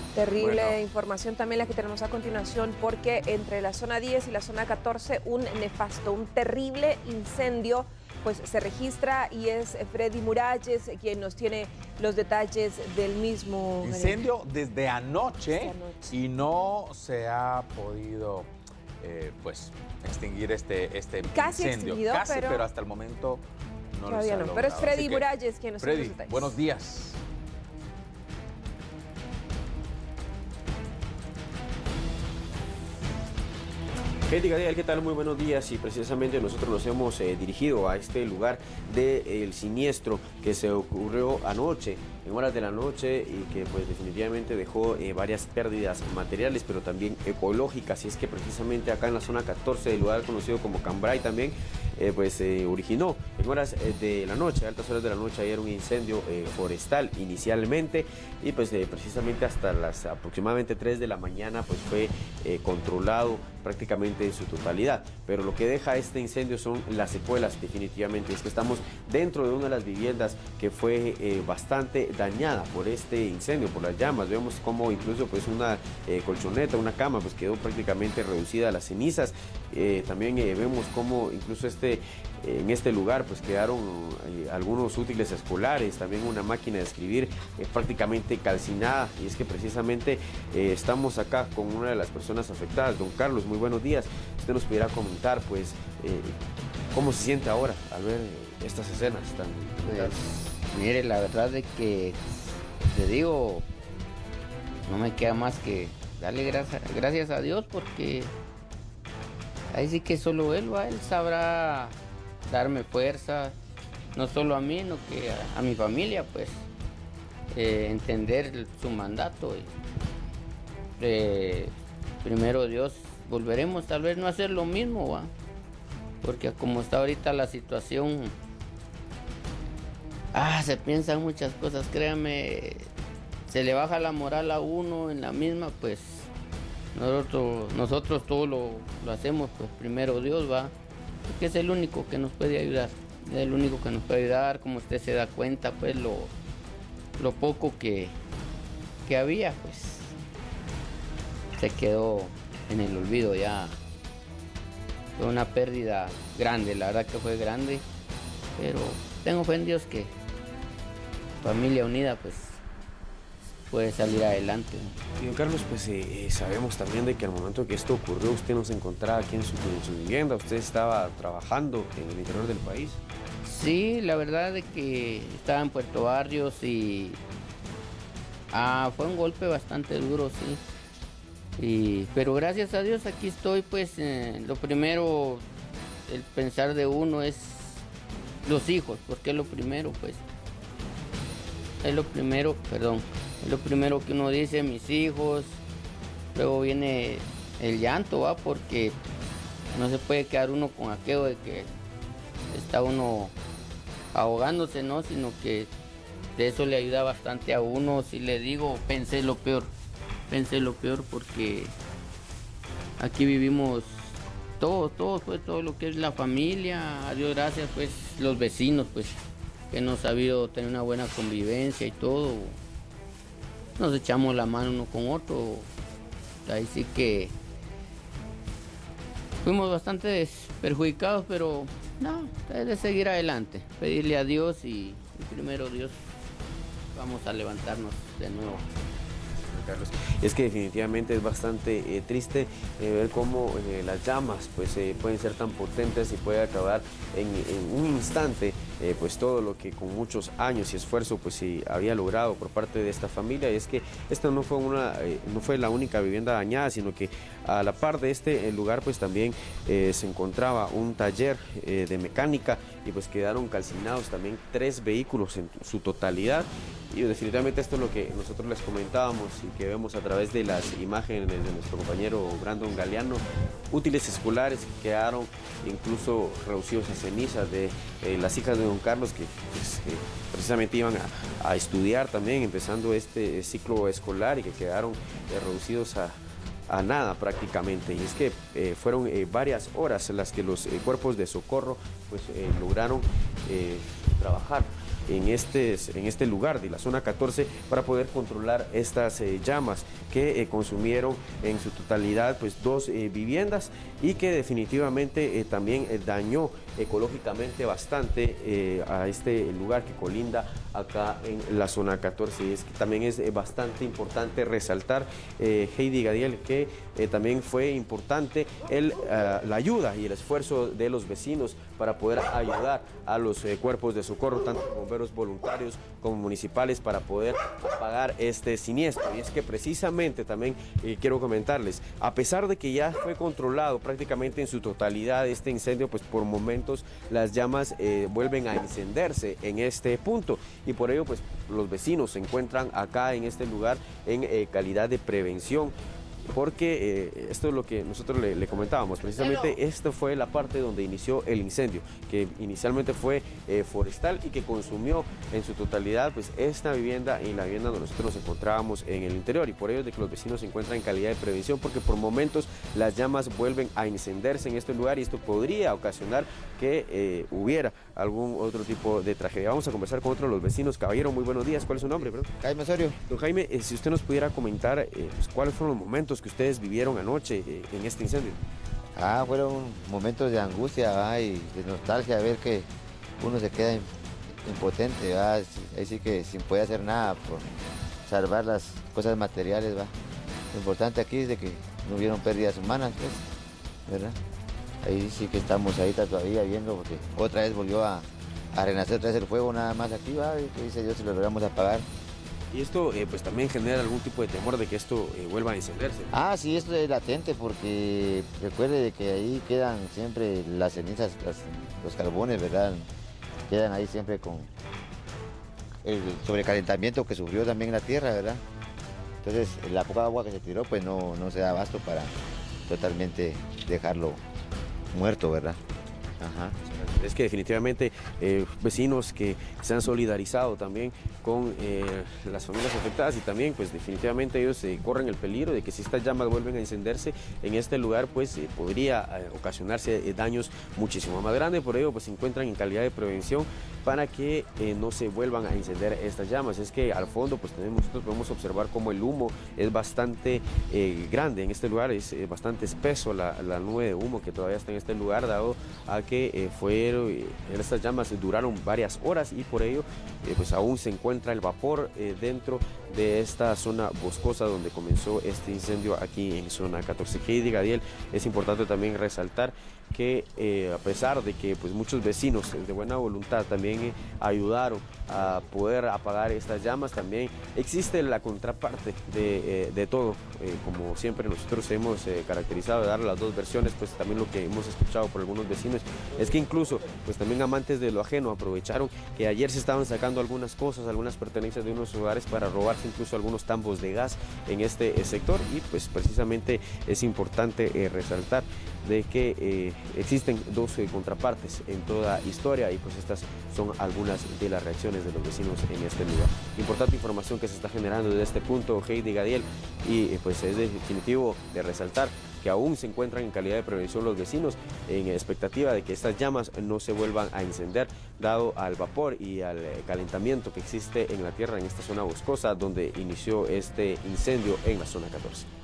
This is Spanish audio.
Terrible información también la que tenemos a continuación, porque entre la zona 10 y la zona 14 un nefasto, un terrible incendio pues se registra, y es Freddy Muralles quien nos tiene los detalles del mismo. Incendio desde anoche y no se ha podido pues extinguir este casi incendio. Extinguido, casi, pero hasta el momento todavía no. Pero es Freddy Muralles quien nos tiene los detalles. Buenos días. ¿Qué tal? Muy buenos días, y precisamente nosotros nos hemos dirigido a este lugar del siniestro que se ocurrió anoche, en horas de la noche, y que pues definitivamente dejó varias pérdidas materiales, pero también ecológicas. Y es que precisamente acá en la zona 14 del lugar conocido como Cambrai también pues se originó en horas de la noche, altas horas de la noche, ayer un incendio forestal inicialmente, y pues precisamente hasta las aproximadamente 3 de la mañana pues fue controlado prácticamente en su totalidad. Pero lo que deja este incendio son las secuelas, definitivamente. Es que estamos dentro de una de las viviendas que fue bastante dañada por este incendio, por las llamas. Vemos como incluso pues una colchoneta, una cama pues quedó prácticamente reducida a las cenizas. También vemos como incluso en este lugar pues quedaron algunos útiles escolares, también una máquina de escribir prácticamente calcinada. Y es que precisamente estamos acá con una de las personas afectadas. Don Carlos, muy buenos días. Usted nos pudiera comentar pues cómo se siente ahora al ver estas escenas tan... Pues, mire, la verdad es que te digo, no me queda más que darle gracias a Dios, porque ahí sí que solo Él sabrá darme fuerza, no solo a mí, sino que a mi familia, pues, entender su mandato. Primero Dios, volveremos tal vez no a hacer lo mismo, ¿va? Porque como está ahorita la situación, se piensan muchas cosas, créanme, se le baja la moral a uno en la misma, pues nosotros todo lo hacemos, pues primero Dios, va, porque es el único que nos puede ayudar, es el único que nos puede ayudar. Como usted se da cuenta, pues lo poco que había, pues se quedó en el olvido ya. Fue una pérdida grande, la verdad que fue grande, pero tengo fe en Dios que familia unida pues puede salir adelante. Y don Carlos, pues sabemos también de que al momento que esto ocurrió usted no se encontraba aquí en su vivienda, usted estaba trabajando en el interior del país. Sí, la verdad es que estaba en Puerto Barrios y fue un golpe bastante duro, sí. Pero gracias a Dios aquí estoy, pues lo primero, el pensar de uno es los hijos, porque es lo primero, pues. Es lo primero que uno dice, mis hijos. Luego viene el llanto, ¿va? Porque no se puede quedar uno con aquello de que está uno ahogándose, ¿no? Sino que de eso le ayuda bastante a uno. Si le digo, pensé lo peor, porque aquí vivimos todo, pues todo lo que es la familia, a Dios gracias, pues los vecinos, pues que hemos sabido tener una buena convivencia y todo, nos echamos la mano uno con otro. Ahí sí que fuimos bastante perjudicados, pero no, es de seguir adelante, pedirle a Dios y primero Dios, vamos a levantarnos de nuevo. Carlos. Es que definitivamente es bastante triste ver cómo las llamas pues pueden ser tan potentes y puede acabar en un instante pues todo lo que con muchos años y esfuerzo pues se había logrado por parte de esta familia. Y es que esta no fue la única vivienda dañada, sino que a la par de este lugar pues también se encontraba un taller de mecánica, y pues quedaron calcinados también 3 vehículos en su totalidad. Y definitivamente esto es lo que nosotros les comentábamos y que vemos a través de las imágenes de nuestro compañero Brandon Galeano. Útiles escolares que quedaron incluso reducidos a cenizas de las hijas de don Carlos, que pues, precisamente iban a estudiar también, empezando este ciclo escolar, y que quedaron reducidos a nada prácticamente. Y es que fueron varias horas las que los cuerpos de socorro pues lograron trabajar en este lugar de la zona 14 para poder controlar estas llamas que consumieron en su totalidad pues 2 viviendas y que definitivamente también dañó ecológicamente bastante a este lugar que colinda acá en la zona 14. Y es que también es bastante importante resaltar, Heidi Gadiel, que también fue importante la ayuda y el esfuerzo de los vecinos para poder ayudar a los cuerpos de socorro, tanto bomberos voluntarios como municipales, para poder apagar este siniestro. Y es que precisamente también quiero comentarles, a pesar de que ya fue controlado prácticamente en su totalidad este incendio, pues por momentos las llamas vuelven a encenderse en este punto, y por ello pues los vecinos se encuentran acá en este lugar en calidad de prevención, porque esto es lo que nosotros le comentábamos, precisamente esta fue la parte donde inició el incendio, que inicialmente fue forestal y que consumió en su totalidad pues esta vivienda y la vivienda donde nosotros nos encontrábamos en el interior, y por ello es de que los vecinos se encuentran en calidad de prevención, porque por momentos las llamas vuelven a encenderse en este lugar y esto podría ocasionar que hubiera algún otro tipo de tragedia. Vamos a conversar con otro de los vecinos. Caballero, muy buenos días. ¿Cuál es su nombre? Jaime Osorio. Don Jaime, si usted nos pudiera comentar pues, cuáles fueron los momentos que ustedes vivieron anoche en este incendio. Fueron momentos de angustia y de nostalgia, ver que uno se queda impotente, ahí sí que sin poder hacer nada por salvar las cosas materiales. Lo importante aquí es de que no hubieron pérdidas humanas, pues, ¿verdad? Ahí sí que estamos ahí todavía viendo, porque otra vez volvió a renacer otra vez el fuego nada más aquí, y que dice Dios si lo logramos apagar. Y esto pues también genera algún tipo de temor de que esto vuelva a encenderse. Sí, esto es latente, porque recuerde de que ahí quedan siempre las cenizas, los carbones, ¿verdad? Quedan ahí siempre con el sobrecalentamiento que sufrió también la tierra, ¿verdad? Entonces la poca agua que se tiró pues no se da abasto para totalmente dejarlo muerto, ¿verdad? Ajá. Es que definitivamente vecinos que se han solidarizado también con las familias afectadas, y también pues definitivamente ellos corren el peligro de que si estas llamas vuelven a encenderse en este lugar pues podría ocasionarse daños muchísimo más grandes. Por ello pues se encuentran en calidad de prevención para que no se vuelvan a encender estas llamas. Es que al fondo pues nosotros podemos observar como el humo es bastante grande en este lugar, es bastante espeso la nube de humo que todavía está en este lugar, dado a que estas llamas duraron varias horas, y por ello pues aún se encuentra el vapor dentro de esta zona boscosa donde comenzó este incendio aquí en zona 14. Heidi Gadiel, es importante también resaltar que a pesar de que pues muchos vecinos de buena voluntad también ayudaron a poder apagar estas llamas, también existe la contraparte de todo, como siempre nosotros hemos caracterizado de dar las dos versiones, pues también lo que hemos escuchado por algunos vecinos es que incluso pues también amantes de lo ajeno aprovecharon que ayer se estaban sacando algunas cosas, algunas pertenencias de unos hogares para robarse incluso algunos tambos de gas en este sector, y pues precisamente es importante resaltar de que existen dos contrapartes en toda historia, y pues estas son algunas de las reacciones de los vecinos en este lugar. Importante información que se está generando desde este punto, Heidi Gadiel, y pues es definitivo de resaltar que aún se encuentran en calidad de prevención los vecinos en expectativa de que estas llamas no se vuelvan a encender, dado al vapor y al calentamiento que existe en la tierra en esta zona boscosa donde inició este incendio en la zona 14.